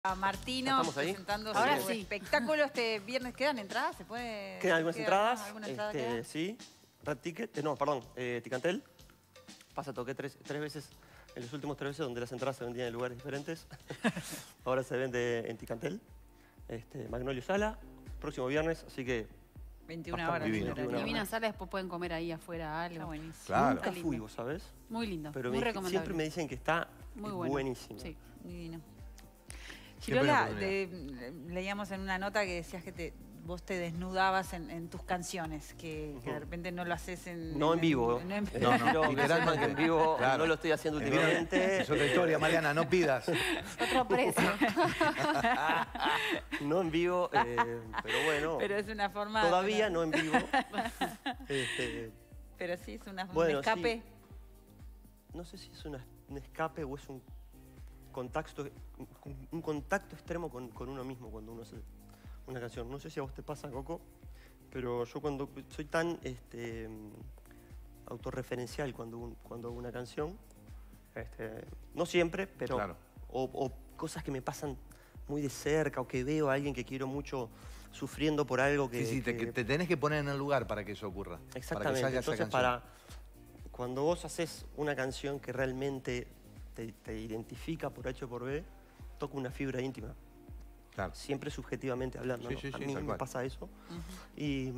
A Martino presentando su espectáculo este viernes. ¿Quedan entradas? ¿Se puede? ¿Quedan algunas entradas? ¿Alguna entrada queda? Sí. Red Ticket, Ticantel. Toqué tres veces, en los últimos 3 veces donde las entradas se vendían en lugares diferentes. Ahora se vende en Ticantel. Magnolio Sala, próximo viernes, así que... 21 horas. Divina Sala, después pueden comer ahí afuera algo. Está buenísimo. Claro. Nunca fui, ¿vos sabés? Muy lindo, pero muy recomendable. Siempre me dicen que está buenísimo. Sí, divino. Chirola, leíamos en una nota que decías que vos te desnudabas en tus canciones, que de repente no lo haces en... No en vivo. No, literalmente en vivo, claro. No lo estoy haciendo últimamente. Es otra historia, Mariana, no pidas. Otro precio. No en vivo, pero bueno. Pero es una forma... Todavía no en vivo. Pero sí, es un escape. Sí. No sé si es un escape o es un contacto extremo con uno mismo cuando uno hace una canción. No sé si a vos te pasa, Coco, pero yo cuando soy tan autorreferencial cuando hago una canción, no siempre, pero claro. o cosas que me pasan muy de cerca o que veo a alguien que quiero mucho sufriendo por algo que... Sí, te tenés que poner en el lugar para que eso ocurra. Exactamente. Para que salga entonces, cuando vos haces una canción que realmente te identifica por H o por B, toca una fibra íntima. Claro. Siempre subjetivamente hablando, ¿no? A mí me pasa eso. Y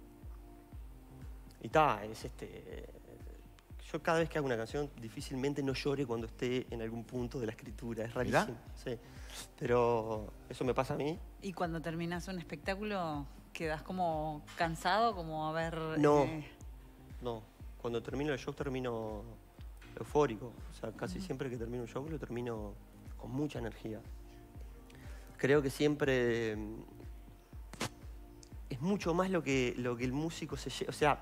yo cada vez que hago una canción difícilmente no llore cuando esté en algún punto de la escritura. Es rarísimo. Sí. Pero eso me pasa a mí. ¿Y cuando terminas un espectáculo quedás como cansado, como a ver...? No, no. Cuando termino el show termino eufórico. O sea, casi siempre que termino un show lo termino con mucha energía. Creo que siempre es mucho más lo que el músico se lleva. O sea,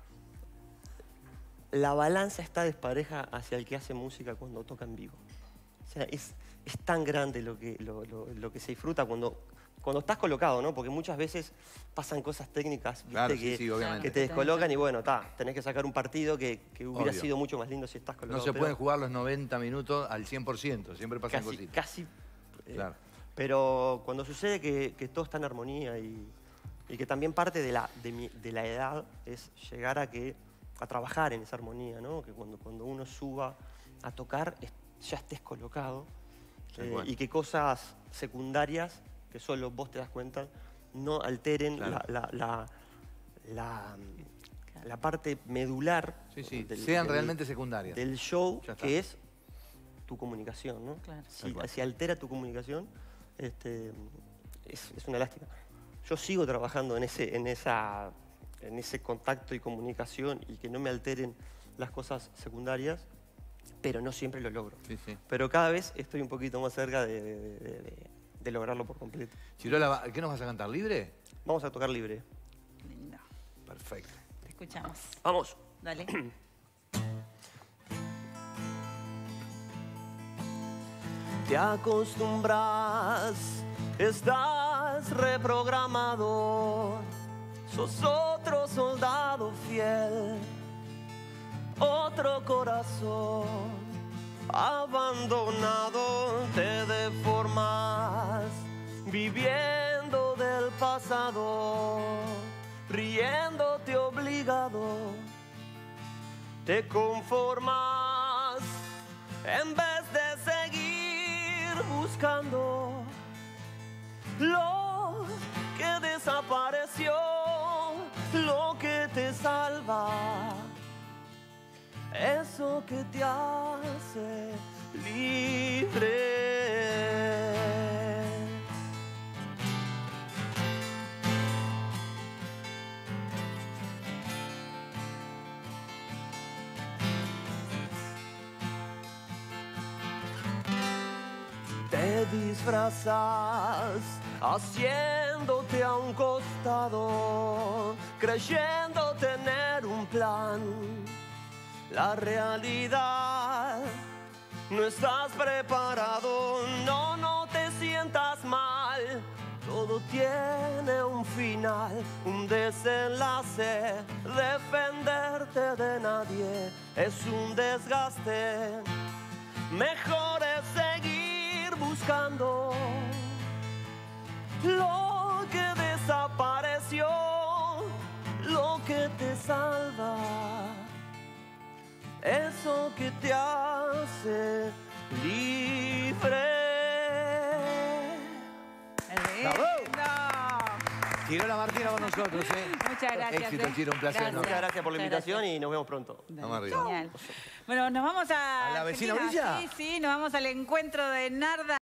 la balanza está despareja hacia el que hace música cuando toca en vivo. O sea, es tan grande lo que se disfruta cuando estás colocado, ¿no? Porque muchas veces pasan cosas técnicas, ¿viste? Claro, que te descolocan y bueno, tenés que sacar un partido que hubiera sido mucho más lindo si estás colocado. No se pueden jugar los 90 minutos al 100%, siempre pasan cositas. Casi. Claro. Pero cuando sucede que todo está en armonía y que también parte de la edad es llegar a trabajar en esa armonía, ¿no? Que cuando uno suba a tocar ya estés colocado y que cosas secundarias que solo vos te das cuenta no alteren la parte medular sean realmente secundarias del show, que es tu comunicación, ¿no? Claro. Si altera tu comunicación, es una lástima. Yo sigo trabajando en ese contacto y comunicación y que no me alteren las cosas secundarias, pero no siempre lo logro. Pero cada vez estoy un poquito más cerca de lograrlo por completo. Chirola, ¿qué nos vas a cantar? ¿Libre? Vamos a tocar libre. Lindo. Perfecto. Te escuchamos. Vamos. Dale. Te acostumbras, estás reprogramado, sos otro soldado fiel, otro corazón abandonado, te deformas, viviendo del pasado, riéndote obligado, te conformas en vez de seguir buscando lo que desapareció, lo que te salva, eso que te hace libre. Te disfrazas haciéndote a un costado, creyendo tener un plan. La realidad, no estás preparado, no te sientas mal. Todo tiene un final, un desenlace. Defenderte de nadie es un desgaste. Mejor es seguir buscando lo que desapareció, lo que te salva, eso que te hace libre. ¡Bravo! Girola Martina con nosotros, ¿eh? Muchas gracias. Éxito, Chiro, un placer. Gracias. Muchas gracias por la invitación y nos vemos pronto. Vamos arriba. Genial. Bueno, nos vamos a... ¿A la vecina Argentina. orilla? Sí, nos vamos al encuentro de Narda.